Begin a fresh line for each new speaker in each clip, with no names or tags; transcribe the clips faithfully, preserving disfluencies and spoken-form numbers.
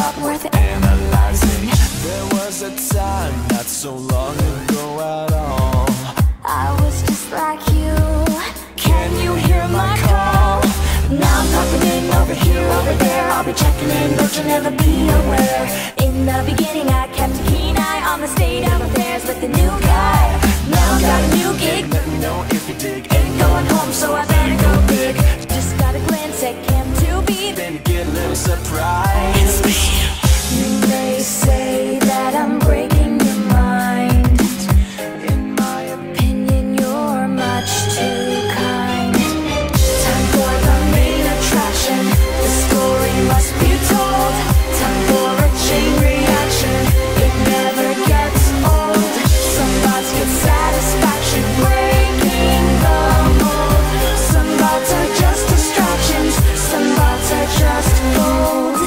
not worth analyzing.
There was a time not so long ago at all.
I was just like you. Can you hear my call? Now I'm popping in over here, over there. I'll be checking in, but you'll never be aware. In the beginning I kept a keen eye on the state of affairs with the new guy. Now I've got a new gig.
Let me know if you dig.
Ain't going home, so I better go big. Just got a glance at Cam to be.
Then you get a little surprise.
It's me. You may say that I'm breaking your mind.
In my
Opinion, you're much too kind. Time for the main attraction. The story must be told. Time for a chain reaction. It never gets old. Some bots get satisfaction breaking the mold. Some bots are just distractions. Some bots are just gold.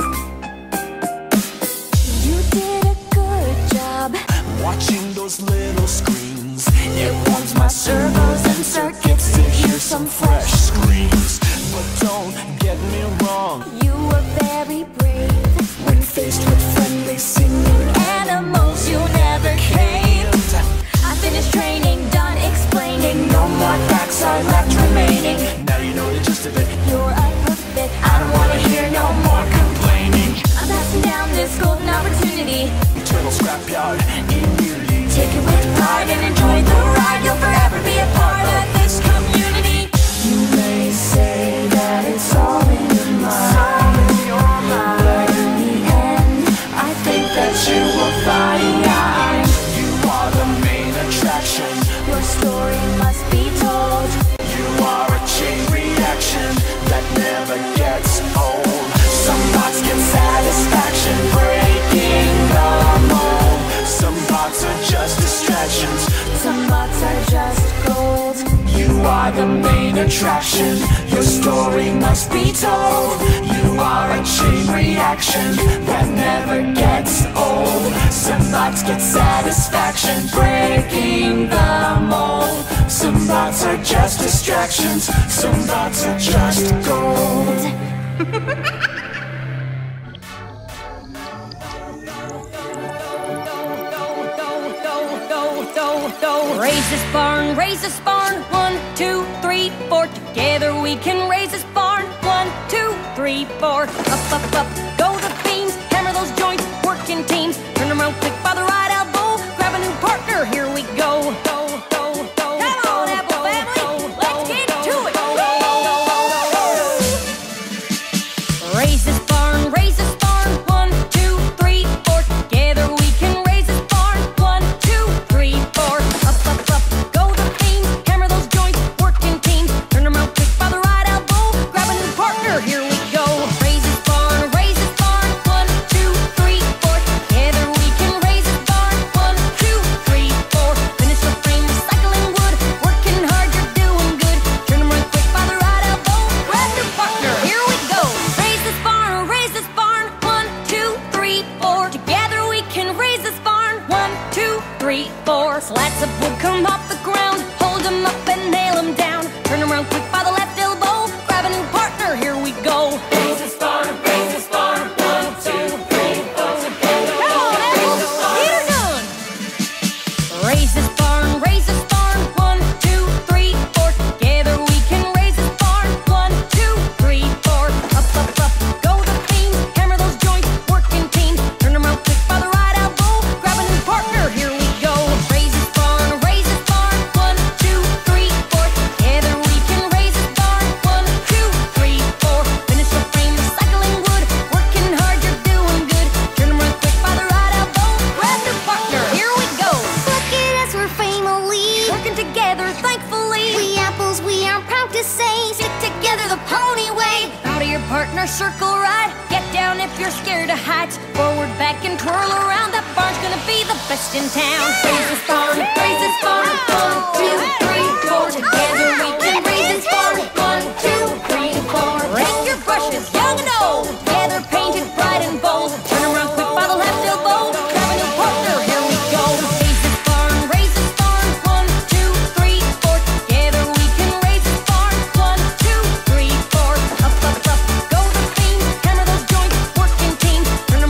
You did a good job
watching those little screens.
It warms my servos and circuits
To hear some fresh screams. But don't get me wrong,
You were very brave
when faced with friendly singing
animals. You never caved. I finished training, done explaining. No more facts are left remaining.
now you know the gist of it.
You're a perfect fit.
I don't wanna hear no more complaining.
I'm passing down this golden opportunity.
Eternal scrapyard, immunity.
Take it with pride and enjoy the ride. You'll forever be a part of this community. You may say that it's all in your mind, but in the end, I think that you will find
You are the main attraction.
your story must be told.
You are a chain reaction that never gets old. Some bots get satisfaction breaking the mold. Some bots are just distractions.
Some bots are just gold.
You are the main attraction. Your story must be told. You are a chain reaction that never gets old. Some bots get satisfaction breaking the mold. Some bots are just distractions. Some bots are just gold.
Raise this barn, raise this barn. One, two, three, four. Together we can raise this barn. One, two, three, four. Up, up, up, go the beams. Hammer those joints, work in teams. Turn them around quick by the right elbow. Grab a new partner, here we go. Go, go, go. Come on, Apple family, let's get to it. Raise this barn, raise this barn. One, two, three, four. Together we can raise this barn. One, two, three, four. Up, up, up, go the beams. Hammer those joints, work in teams. Turn them around quick by the right elbow. Grab a new partner, here we go. Raise this barn, raise this barn. One, two, three, four. Together we can raise this barn. One, two, three, four. Finish the frame, recycling wood. Working hard, you're doing good. Turn them around quick by the right elbow. Grab your partner, here we go. Raise this barn, raise this barn. One, two, three, four. Together we can raise this barn. One, two, three, four. Slats of wood come off the ground. Hold them up and nail them down. Turn them around quick by the left elbow. Grab a new partner, here we go.
Raise this barn, raise this barn. One, two, three, four. Together.
Come on, Apple, get her done. Raise this barn, raise this barn. One, two, three, four. Together we can raise this barn. One, two, three, four. Up, up, up, go the beams. Hammer those joints, work in teams. Turn them around quick by the right elbow. Grab a new partner, here we go. Raise this barn, raise this barn. One, two, three, four. Together we can raise this barn. One, two, three, four. Finish the frame, recycling wood. Working hard, you're doing good. Turn them around quick by the right elbow. Grab new partner, here we go.
Look at us, we're family.
Working together, thankfully.
We apples, we are proud to say, stick together the pony way.
Out of your partner, circle right. Get down if you're scared of heights. Forward, back, and twirl around. That barn's gonna be the best in town. Raise this barn, raise this barn. One, two, three, four. Together we can raise this barn. One, two, three, four. Bring your brushes, young and old. Together painted bright and bold. Turn around quick by the left elbow. Grab a new partner, here we go. Raise this barn, raise this barn. One, two, three, four. Together we can raise this barn. One, two, three, four. Up, up, up, go the beams. Hammer those joints, work in teams. Turn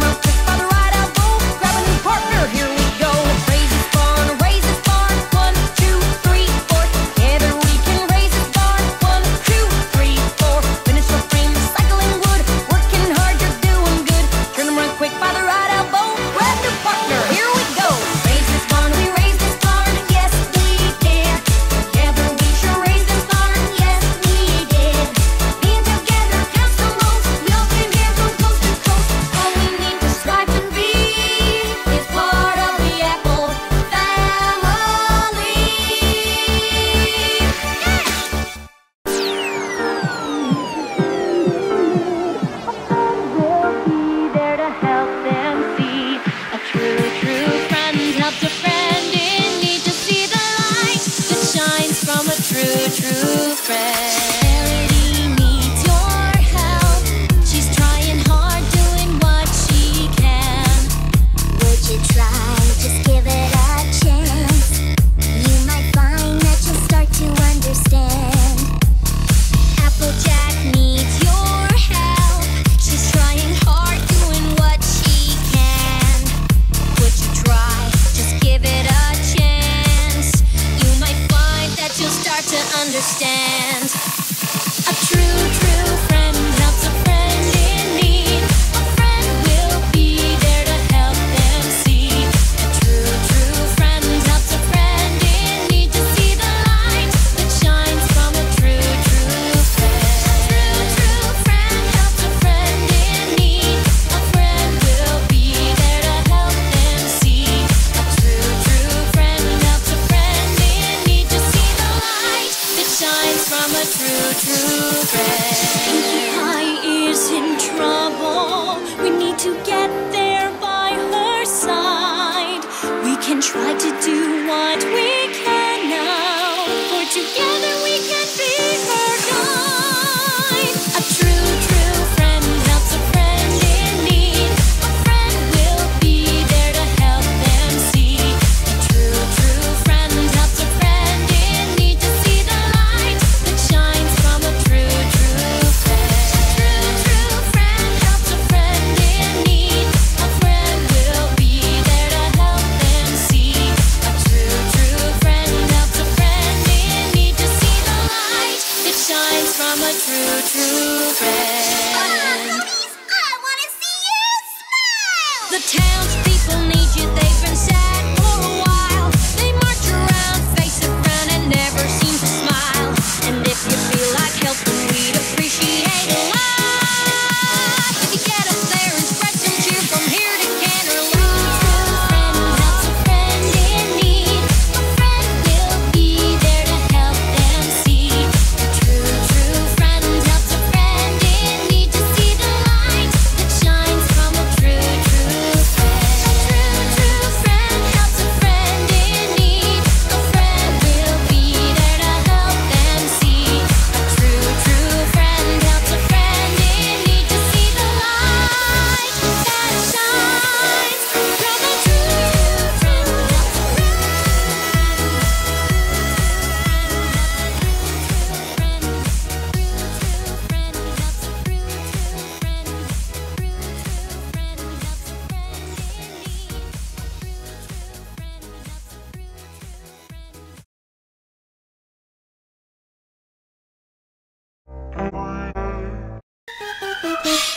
The townspeople need you, they've been sad for a while. They march around, face a frown, and never seem to smile. And if you feel like helping, we'd appreciate a lot. If you get up there and spread some cheer from here to Canterlot. A friend helps a friend in need. A friend will be there to help them see. A true, true friend helps a friend in need to see the light that shines from a true, true friend. A true, true friend helps a friend in need. A friend will be there to help them see. A true, true friend helps a friend in need to see the light that shines from a true, true friend.